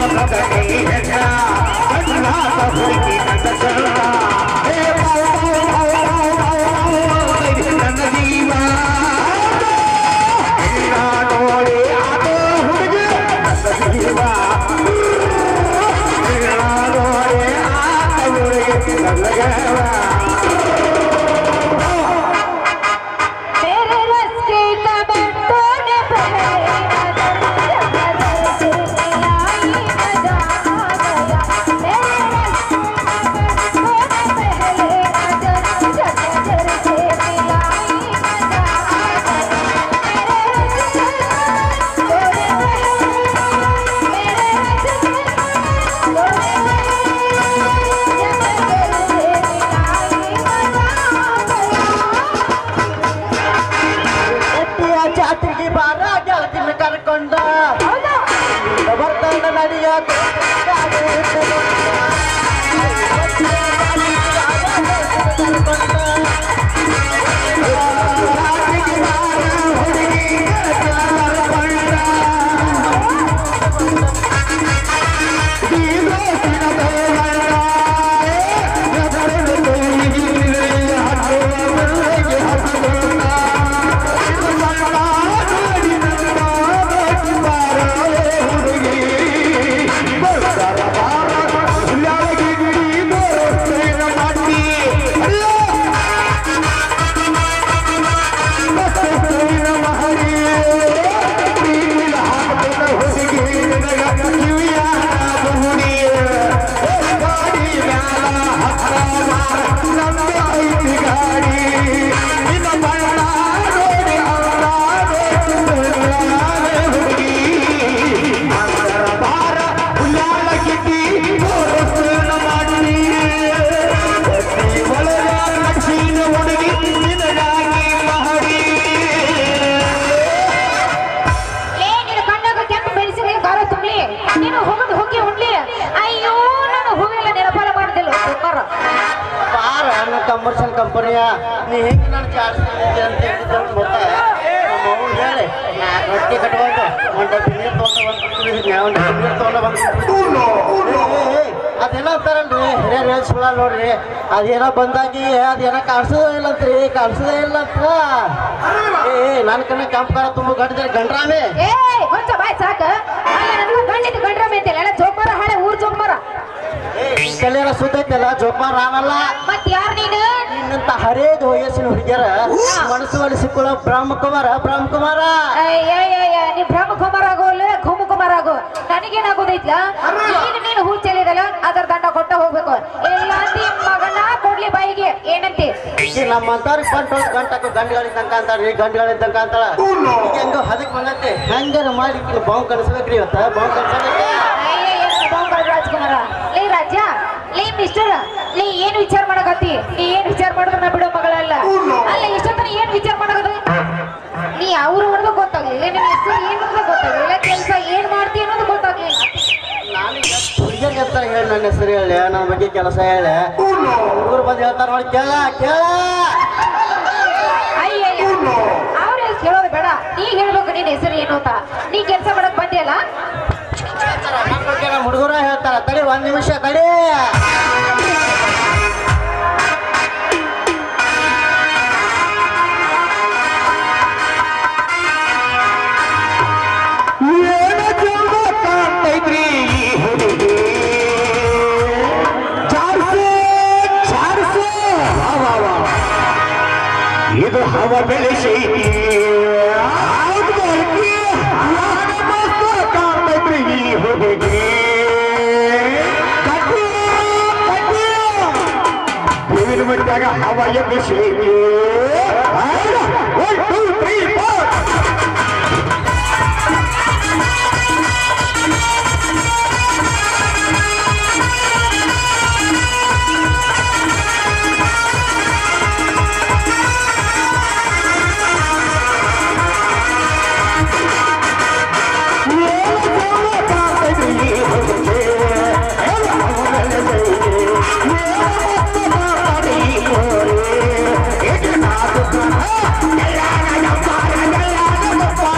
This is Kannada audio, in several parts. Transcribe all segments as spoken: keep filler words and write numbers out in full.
ಕಮರ್ಷಿಯಲ್ ಕಂಪನಿಯ ನೀ ಹೆಂಗೆ ನಾನು ಚಾರ್ಜ್ ಮಾಡಿದ್ದೆ ಅಂತ ಹೇಳಿದ್ರೆ ಮತ್ತೆ ನಮ್ಮ ಅವ್ನು ಹೇಳಿ ರೊಟ್ಟಿ ಕಟ್ಕೊಂಡು ಒಂದು ಡಬ್ಬಿ ನೀರು ತೊಗೊಂಡು ಒಂದು ನೀರು ತೊಗೊಂಡು ಬಂದು ಅದೇನೋ ಅಂತಾರಲ್ರಿ ಹಿರಿಯರು ಹೇಳ್ಸ್ಕೊಳ ನೋಡ್ರಿ ಅದೇನೋ ಬಂದಾಗಿ ಅದೇನೋ ಕಾಣಿಸೋದೇ ಇಲ್ಲಂತ್ರಿ ಕಾಣಿಸೋದೇ ಇಲ್ಲ ಅಂತ ಏ ನನ್ನ ಕಣ್ಣ ಕೆಂಪು ಕಾರ ತುಂಬ ಗಂಡ ಗಂಡ್ರಾಮೆ ಏ ಕೊಂಚ ಬಾಯ್ ಸಾಕ ನನಗೂ ಗಂಡಿದ್ದು ಗಂಡ್ರಾಮೆ ಅಂತಿಲ್ಲ ಎಲ್ಲ ಜೋಪಾರ ಹಾಳೆ ಊರ್ ಜೋಪಾರ ಕಲ್ಯಾಣ ಸುತ್ತೈತಲ್ಲ ಜೋಪಾರ ಆನಲ್ಲ ಮತ್ ಯಾರು ನೀನು ನಿನ್ನಂತ ಹರೇದ ವಯಸ್ಸಿನ ಹುಡುಗಿಯರ ಮನಸ್ಸು ಒಲಿಸಿಕೊಳ್ಳೋ ಬ್ರಹ್ಮಕುಮಾರ ಬ್ರಹ್ಮಕುಮಾರ ನೀ ಬ್ರಹ್ಮಕುಮಾರ್ ಆಗೋಲ್ಲ ಕುಮಕುಮಾರ್ ಆಗೋ ನನಗೇನಾಗೋದೈತ್ಲ ಈಗ ನೀನು ಹೂ ಚೆಲ್ಲಿದಲ್ಲ ಅದರ ದಂಡ ಕೊಟ್ಟ ಹೋಗ್ಬೇಕು ಇಲ್ಲ ಮಗನ ಕೊಡ್ಲಿ ಬಾಯಿಗೆ ಏನಂತಿ ನಮ್ಮಂತವ್ರಿಗೆ ಬಂದು ಗಂಟಕ್ಕೆ ಗಂಡುಗಳಿದ್ದಂಕ ಅಂತಾರ್ರಿ ಗಂಡುಗಳಿದ್ದಂಕ ಅಂತಾಳ ಈಗ ಹೆಂಗೋ ಹದಕ್ ಬಂದೈತಿ ಹೆಂಗಾರ ಮಾಡಿ ಬಾವು ಕಳಿಸ್ಬೇಕ್ರಿ ಇವತ್ತ ಬಾವು ಕಳ್ಸೋದಕ್ಕೆ ರಾಜ್ಕುಮಾರ ಲೇ ರಾಜ್ಯ ಲೇ ಮಿಸ್ಟರ್ ಲೇ ಏನ್ ವಿಚಾರ ಮಾಡಕತ್ತಿ ನೀ ಏನ್ ವಿಚಾರ ಮಾಡಿದ್ರ ನಾ ಬಿಡೋ ಮಗಳಲ್ಲ ಅಲ್ಲ ಇಷ್ಟೊತ್ತನ ಏನ್ ವಿಚಾರ ಮಾಡಕತ್ತ ನೀ ಅವ್ರು ಅನ್ನೋದು ಗೊತ್ತಾಗ್ಲಿಲ್ಲ ನಿನ್ನ ಹೆಸರು ಏನ್ ಅನ್ನೋದು ಗೊತ್ತಾಗ್ಲಿಲ್ಲ ಕೆಲಸ ಏನ್ ಮಾಡ್ತಿ ಅನ್ನೋದು ಗೊತ್ತಾಗ್ಲಿಲ್ಲ ನಾನೀಗ ಹುಡುಗಿಯರ್ಗೆ ಅಂತ ಹೇಳಿ ನನ್ನ ಹೆಸರು ಹೇಳಿ ನನ್ನ ಬಗ್ಗೆ ಕೆಲಸ ಹೇಳಿ ಹುಡುಗರು ಬಂದು ಹೇಳ್ತಾರ ನೋಡಿ ಕೇಳ ಕೇಳ ಅಯ್ಯಯ್ಯ ಅವ್ರ ಕೇಳೋದು ಬೇಡ ನೀ ಹೇಳ್ಬೇಕು ನಿನ್ನ ಹೆಸರು ಏನು ಅಂತ ನೀ ಕೆಲಸ ಮಾಡಕ್ ಬಂದಿಯಲ್ಲ ನಮ್ಮ ಹುಡುಗರ ಹೇಳ್ತಾರ ತಡಿ ಒಂದ್ ನಿಮಿಷ ತಡಿ ಇದು ಹವ ಬೆಳೆಸಿ ಕಾಣ್ತೈತ್ರಿ ಈ ಹುಡುಗಿ ಹೂವಿನ ಮಟ್ಟಾಗ ಹವ ಎಬ್ಬಿಸಿ one two three four Hey!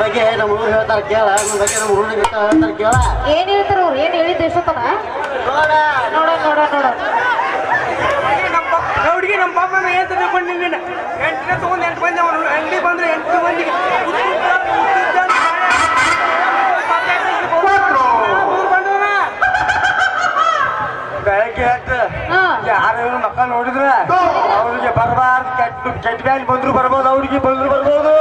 ಬಗ್ಗೆ ನಮ್ಮ ಹುಡುಗರು ಹೇಳ್ತಾರ ಕೇಳ ನನ್ನ ಬಗ್ಗೆ ನಮ್ಮ ಹುಡುಗರು ಹೇಳ್ತಾರ ಕೇಳ ಏನ್ ಹೇಳ್ತಾರ ಅವ್ರು ಏನ್ ಹೇಳಿದ್ದು ಎಷ್ಟೊತ್ತನ ನೋಡ ನೋಡ ನೋಡ ನೋಡ ಹುಡುಗಿ ನಮ್ಮ ಪಾಪ ಏನ್ ತಿಳ್ಕೊಂಡು ನಿನ್ನ ಎಂಟನೇ ತಗೊಂಡ್ ಎಂಟು ಮಂದಿ ಅವನು ಅಂಗಡಿ ಬಂದ್ರೆ ಎಂಟು ಮಂದಿಗೆ ಬೆಳಗ್ಗೆ ಎದ್ದು ಯಾರು ಮಕ್ಕ ನೋಡಿದ್ರ ಅವ್ರಿಗೆ ಬರಬಾರ್ದು ಕೆಟ್ಟ ಕೆಟ್ಟ ಬ್ಯಾಂಡ್ ಬಂದ್ರು ಬರ್ಬೋದು ಅವ್ರಿಗೆ ಬಂದ್ರು ಬರ್ಬೋದು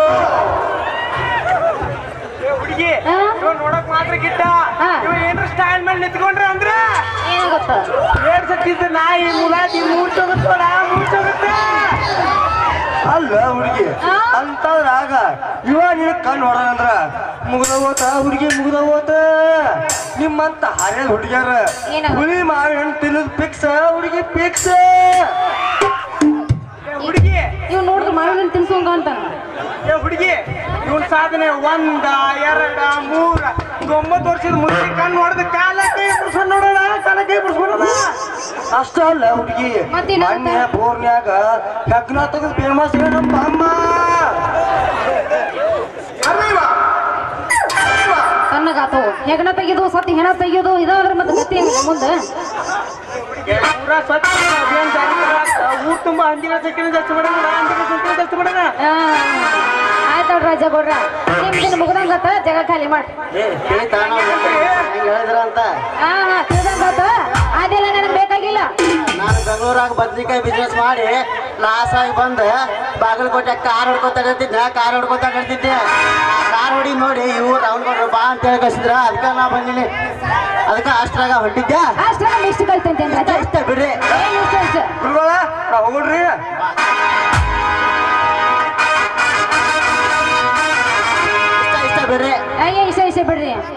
ಹುಡುಗಿ ನೋಡಕ್ ಮಾತ್ರ ಗಿಟ್ಟ ಇವ ಏನ್ರ ಸ್ಟೈಲ್ ಮೇಲೆ ನಿಂತ್ಕೊಂಡ್ರ ಅಂದ್ರ ಏನಾಗುತ್ತ ಏನ್ ಸತ್ತಿದ್ದ ನಾಯಿ ಮುಲಾಟಿ ಮೂರ್ಸೋಗುತ್ತೋಡ ಮೂರ್ಸೋಗುತ್ತೆ ಅಲ್ಲ ಹುಡುಗಿ ಅಂತದ್ರಾಗ ಇವ ನೀನ್ ಕಣ್ಣು ಹೊಡದಂದ್ರ ಮುಗ್ದ ಹೋತ ಹುಡುಗಿ ಮುಗ್ದ ಹೋತ ನಿಮ್ಮಂತ ಹರಿಯದ ಹುಡುಗಿಯರ ಹುಳಿ ಮಾವಿ ಹಣ್ಣು ತಿನ್ನೋದು ಪಿಕ್ಸ ಹುಡುಗಿ ಪಿಕ್ಸ ಹುಡುಗಿ ಇವ್ ನೋಡಿದ್ರು ಮಾವಿನ ತಿನ್ಸೋಂಗ ಅಂತ ಏ ಹುಡುಗಿ ಇವನ್ ಸಾಧನೆ ಒಂದ ಎರಡ ಮೂರ ಒಂಬತ್ತು ವರ್ಷದ ಮುದುಕಿ ಕಣ್ಣು ಹೊಡೆದ ಕಾಲ ಕೈ ಬಿಡ್ಸ್ಕೊಂಡ್ ನೋಡೋಣ ಕಾಲ ಕೈ ಬಿಡ್ಸ್ಕೊಂಡ ಅಷ್ಟ ಅಲ್ಲ ಹುಡುಗಿ ಮೊನ್ನೆ ಬೋರ್ನ್ಯಾಗ ಹೆಗ್ನ ತೆಗೆದು ಫೇಮಸ್ ನಮ್ಮ ಅಮ್ಮ ತನ್ನಗಾತು ಹೆಗಣ ತೆಗೆದು ಸತಿ ಹೆಣ ತೆಗೆಯೋದು ಇದಾದ್ರೆ ಮತ್ತೆ ಗತಿ ಹೆಂಗ ಮುಂದೆ ಪೂರಾ ಸ್ವಚ್ಛ ಅಭಿಯಾನ ಜಾರಿ ಊರ್ ತುಂಬಾ ಹಂದಿಗಳ ಸಂಖ್ಯೆ ಜಾಸ್ತಿ ಮಾಡೋಣ ಹಂದಿಗಳ ಸಂಖ್ಯೆ ಜಾಸ್ತಿ ಮಾಡೋಣ ಆಯ್ತು ರಾಜ ಗೌಡ್ರ ನಿಮ್ದಿನ ಮುಗ್ದಂಗತ್ತ ಜಗ ಖಾಲಿ ಮಾಡಿ ಏ ಕೇಳಿತಾನ ಹೇಳಿದ್ರ ಅಂತ ಹಾ ಹಾ ತಿಳಿದಂಗತ್ತ ಅದೆಲ್ಲ ನನಗೆ ಬೇಕಾಗಿಲ್ಲ ನಾನು ಬೆಂಗಳೂರಾಗ ಬದ್ನಿಕಾಯಿ ಬಿಸ್ನೆಸ್ ಮಾಡಿ ಲಾಸ್ ಆಗಿ ಬಂದು ಬಾಗಲಕೋಟೆ ಕಾರ್ ಹೊಡ್ಕೊತ ಹೇಳ್ತಿದ್ದೆ ಕಾರ್ ಹೊಡ್ಕೊತ ಹೇಳ್ತಿದ್ದೆ ಕಾರ್ ಹೊಡಿ ನೋಡಿ ಇವ್ರು ರೌಂಡ್ ಕೊಡ್ರು ಬಾ ಅಂತ ಹೇಳಿ ಕಳಿಸಿದ್ರ ಅದಕ್ಕೆ ನಾ ಬಂದಿನಿ ಅದಕ್ಕೆ ಅಷ್ಟ್ರಾಗ ಹೊಂಟಿದ್ದೆ ಅಷ್ಟ ಇಷ್ಟು ಕಲ್ತಂತೇನ್ ರಾಜ ಇಷ್ಟ ಬಿಡ್ರಿ ಇಷ್ಟ ಇಷ್ಟ ಗುರುಗಳ ನಾವು ಹೋಗ್ರಿ ಇಷ್ಟ ಇಷ್ಟ ಬಿಡ್ರಿ ಅಯ್ಯ ಇಷ್ಟ ಇಷ್ಟ ಬಿಡ್ರಿ